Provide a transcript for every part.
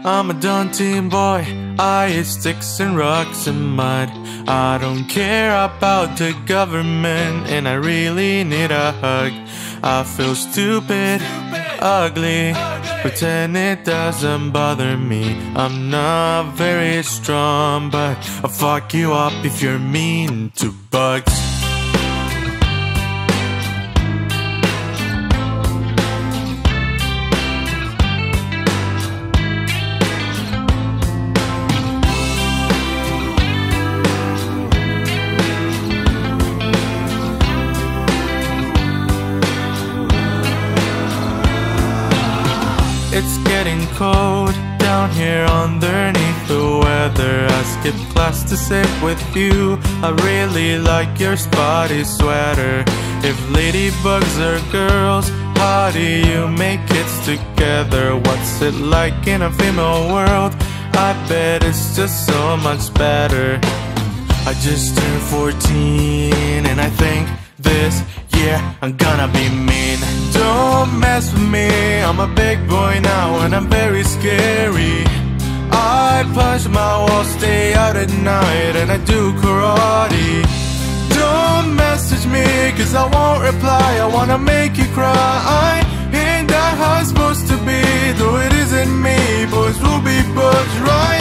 I'm a daunting boy, I hate sticks and rocks and mud. I don't care about the government, and I really need a hug. I feel stupid, ugly, pretend it doesn't bother me. I'm not very strong, but I'll fuck you up if you're mean to bugs. It's getting cold down here underneath the weather. I skipped class to sit with you. I really like your spotty sweater. If ladybugs are girls, how do you make kids together? What's it like in a female world? I bet it's just so much better. I just turned 14 and I think this year I'm gonna be mean. Don't mess with me, I'm a big boy now and I'm very scary. I punch my wall, stay out at night, and I do karate. Don't message me cause I won't reply, I wanna make you cry. Ain't that how it's supposed to be? Though it isn't me, boys will be bugs, right?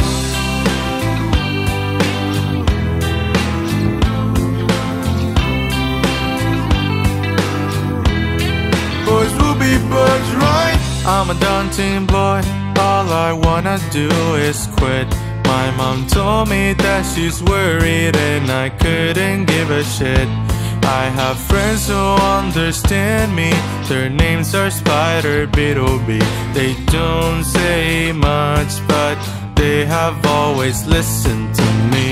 Boys will be bugs, right? I'm a daunting boy, all I wanna do is quit. My mom told me that she's worried and I couldn't give a shit. I have friends who understand me, their names are Spider, Beetle Bee. They don't say much, but they have always listened to me.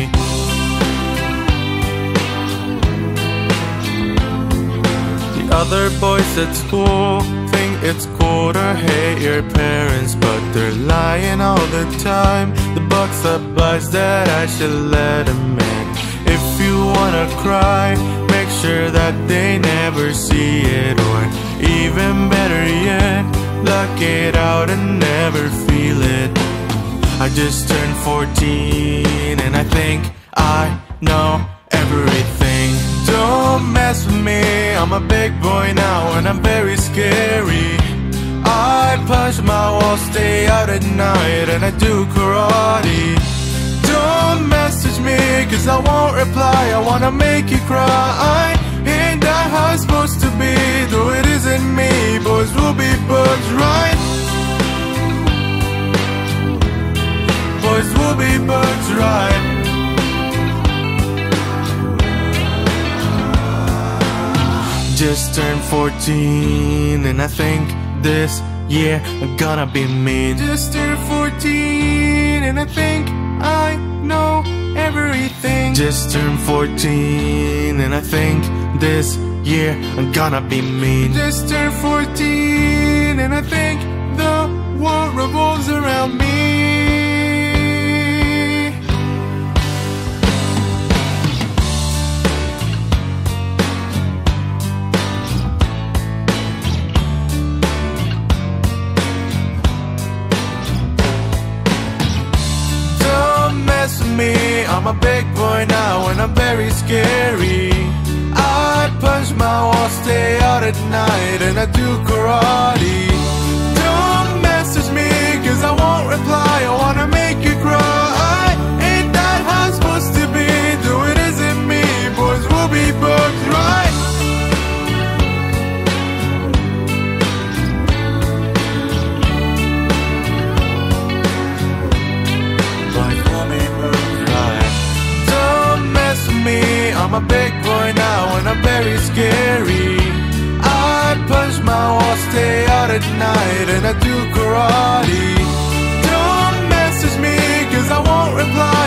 Other boys at school think it's cool to hate your parents, but they're lying all the time. The bugs advise that I should let them in. If you wanna cry, make sure that they never see it, or even better yet, block it out and never feel it. I just turned 14 and I think I know everything. Don't mess with me, I'm a big boy now and I'm very scary. I punch my wall, stay out at night, and I do karate. Don't message me cause I won't reply, I wanna make you cry. Ain't that how it's supposed to be? Though it isn't me, boys will be bugs, right? Boys will be bugs, right? Just turned 14 and I think this year I'm gonna be mean. Just turned 14 and I think I know everything. Just turned 14 and I think this year I'm gonna be mean. Just turned 14 and I think the world revolves around me. I'm a big boy now and I'm very scary. I punch my wall, stay out at night, and I do karate. Don't message me cause I won't reply, I wanna make you cry. Ain't that how it's supposed to be? Though it isn't me, boys will be bugs, right? I'm a big boy now and I'm very scary. I punch my wall, stay out at night, and I do karate. Don't message me cause I won't reply,